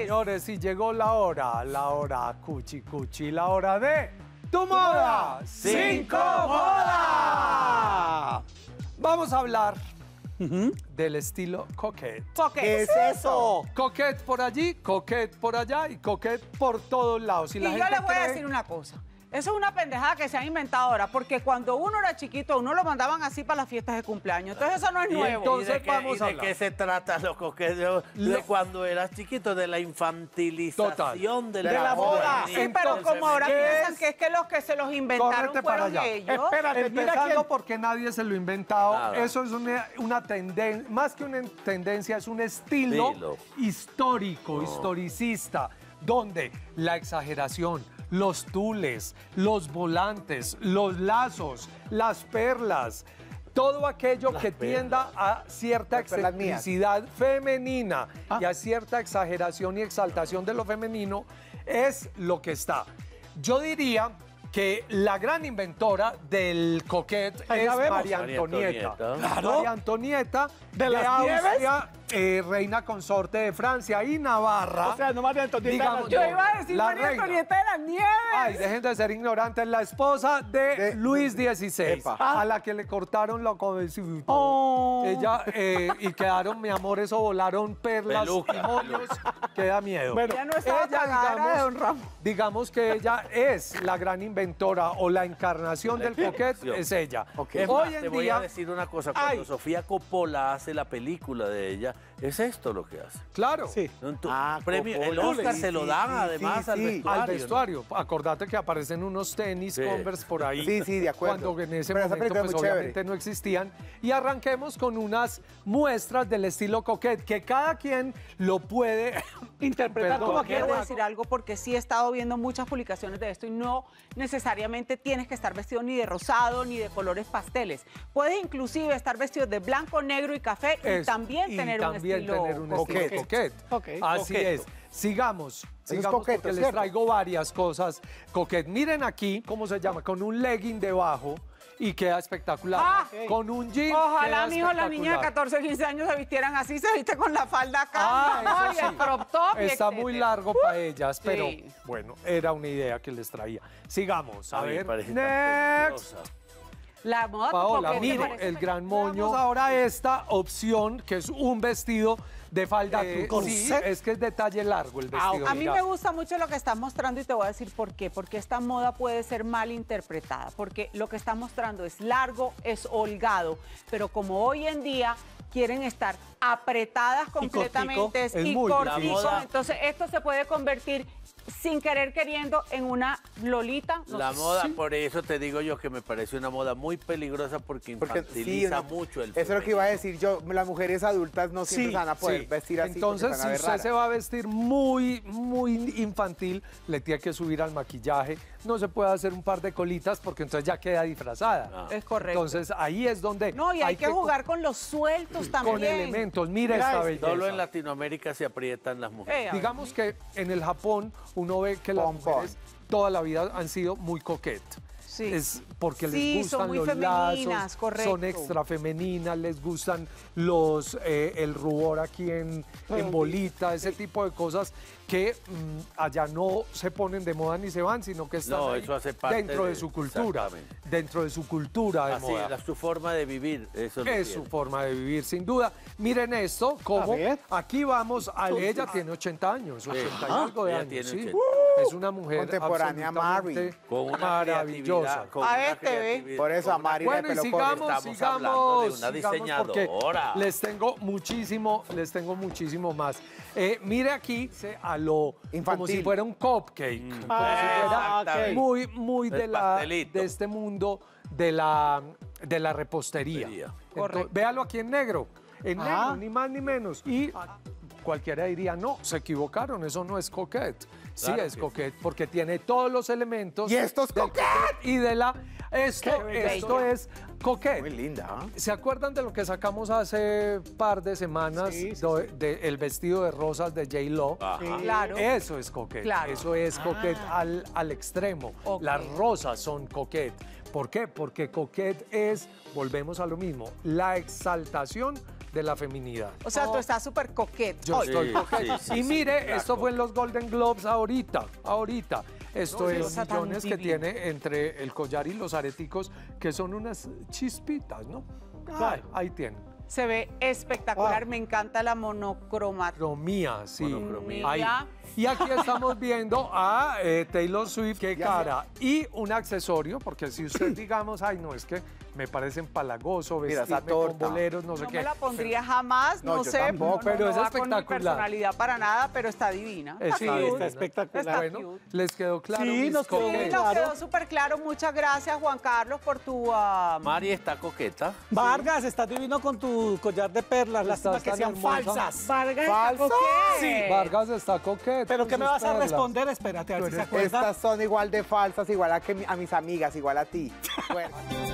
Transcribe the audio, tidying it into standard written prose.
Señores, y llegó la hora cuchi cuchi, la hora de Tu Moda Sin Moda. Vamos a hablar del estilo coquette. ¿Qué es eso? Coquette por allí, coquette por allá y coquette por todos lados. Y yo les voy a decir una cosa. Eso es una pendejada que se han inventado ahora, porque cuando uno era chiquito, uno lo mandaban así para las fiestas de cumpleaños. Entonces eso no es nuevo. Entonces vamos a ¿De hablar. qué se trata los coquetes? De cuando eras chiquito, de la infantilización de la moda. Sí, pero Entonces, como ahora ¿qué piensan es? que es que los que se los inventaron Córrete para fueron allá. ellos. Espérate, mira empezando quién- porque nadie se lo ha inventado. Nada. Eso es una tendencia, más que una tendencia, es un estilo histórico, historicista, donde la exageración, los tules, los volantes, los lazos, las perlas, todo aquello que tienda a cierta Las perlas mías. excentricidad femenina y a cierta exageración y exaltación de lo femenino es lo que está. Yo diría que la gran inventora del coquette Ahí es la vemos. María Antonieta. Claro. María Antonieta ¿De de las Austria, reina consorte de Francia y Navarra. O sea, no María Antonieta. Digamos, Yo iba a decir la María reina. Antonieta de las Nieves. Ay, dejen de ser ignorantes. La esposa de Luis XVI, Epa. a la que le cortaron la cabecita. Oh. Ella, y quedaron, mi amor, eso volaron perlas Peluca, y moños, que da miedo. Bueno, Ya no estaba pagada, era de Don Ramón. digamos que ella es la gran inventora o la encarnación del coquette, es ella. Es más, Hoy te en voy día, a decir una cosa. Cuando Ay. Sofía Coppola hace la película de ella, es esto lo que hace. claro, Sí. El Coppola. Oscar Sí, se lo sí, dan sí, además sí, al sí. vestuario. al vestuario. Acordate que aparecen unos tenis Sí. Converse por ahí. Sí, sí, de acuerdo. Cuando en ese Pero esa momento película es pues muy chévere. obviamente no existían. Y arranquemos con unas muestras del estilo coquette, que cada quien lo puede Interpretar Perdón, como Quiero quiera. decir algo porque sí he estado viendo muchas publicaciones de esto y no necesariamente tienes que estar vestido ni de rosado ni de colores pasteles. Puedes inclusive estar vestido de blanco, negro y café y Eso, también y tener también un estilo tener un coquette. estilo coquette. Ok. Así Coqueto. es. Sigamos. es Sigamos coqueto, porque les ¿cierto? traigo varias cosas coquette. Miren aquí, ¿cómo se llama? Con un legging debajo y queda espectacular. Ah, Con un jean Ojalá, queda mijo, las niñas de espectacular. 14, 15 años se vistieran así, se viste con la falda acá, Ah, mi amor, eso y el sí. crop top, y Está muy etcétera. largo para ellas, pero Sí. bueno, era una idea que les traía. Sigamos, a mí me ver. parece tan Next. peligrosa. La moda Paola, coquette, ¿te mire, parece? el gran moño. Vamos ahora a esta opción, que es un vestido de falda. Sí, corset. es que es de talle largo el vestido. A mí mira. me gusta mucho lo que estás mostrando y te voy a decir por qué. Porque esta moda puede ser mal interpretada. Porque lo que está mostrando es largo, es holgado. Pero como hoy en día quieren estar apretadas completamente es y muy cortico, difícil. entonces esto se puede convertir sin querer queriendo en una lolita. No La sé. moda, por eso te digo yo que me parece una moda muy peligrosa porque Porque infantiliza mucho el Eso es lo que iba a decir yo. Las mujeres adultas no siempre se van a poder sí. vestir así. Entonces, porque se si van a ver usted raras. se va a vestir muy infantil, le tiene que subir al maquillaje. No se puede hacer un par de colitas porque entonces ya queda disfrazada. Es correcto. Entonces, ahí es donde No, y hay que jugar con los sueltos también. con elementos. Mira esta belleza. Solo en Latinoamérica se aprietan las mujeres. A ver. Digamos que en el Japón uno ve que las Pompón. mujeres toda la vida han sido muy coquettes. Sí. Es porque Sí, les son gustan muy los femeninas, lazos, correcto. son extra femeninas, les gustan los el rubor aquí en bolita, ese tipo de cosas que allá no se ponen de moda ni se van, sino que están No, ahí eso hace parte dentro de de- su cultura, exactamente. dentro de su cultura de Así, moda. su forma de vivir. Eso lo Es tiene. su forma de vivir, sin duda. Miren esto, como A ver. aquí vamos a ella tiene 80 años, 80 y algo de ella años, tiene sí. 80. Es una mujer Contemporánea, absolutamente Mary. Con una maravillosa. creatividad, con A una este, ve. creatividad, Por eso con a una- Mari Bueno, y le sigamos, Estamos hablando de una sigamos, porque diseñadora. les tengo muchísimo más. Mire aquí a lo como Infantil. si fuera un cupcake, como si fuera exactamente. muy El de pastelito. de este mundo de la repostería. Correcto. Véalo aquí en negro, Ah. ni más ni menos. Y cualquiera diría, no, se equivocaron, eso no es coquette. Sí, Claro es que coquette, porque tiene todos los elementos. ¿Y esto es del coquette? Y de la... Esto bella. es coquette. Muy linda, ¿ah? ¿Se acuerdan de lo que sacamos hace par de semanas? Sí, sí, El vestido de rosas de J-Lo. Ajá. Claro. Eso es coquette. Claro. Eso es coquette al extremo. Ok. Las rosas son coquette. ¿Por qué? Porque coquette es, volvemos a lo mismo, la exaltación de la feminidad. O sea, tú estás súper coqueto. Yo estoy coqueto. sí, y mire, claro. esto fue en los Golden Globes ahorita. Esto es cosa tan millones que divina. tiene entre el collar y los areticos, que son unas chispitas, ¿no? Ay, ahí tienen. Se ve espectacular, me encanta la monocromática. Cromía, sí. Monocromía. Ahí. Y aquí estamos viendo a Taylor Swift, qué cara. Y un accesorio, porque si usted digamos, ay, no, es que me parece empalagoso Mira, esa vestirme con torta. boleros, no sé No qué. me la pondría jamás, No, no yo sé, tampoco, pero es va con mi espectacular. personalidad para nada, pero está divina. Está cute. divina. espectacular. Está Bueno, cute. les quedó claro. Sí, mis nos quedó Sí, bien coquetes. nos claro. quedó súper claro. Muchas gracias, Juan Carlos, por tu... Mari está coqueta. Vargas, estás divino con tu collar de perlas. Lástima Estás que tan sean hermosa. falsas. Vargas, ¿Falso? Sí. Vargas está coqueto. ¿Pero qué con me sus vas a perlas. responder? Espérate, a ver si se acuerda. Estas son igual de falsas, igual a mis amigas, igual a ti. Bueno.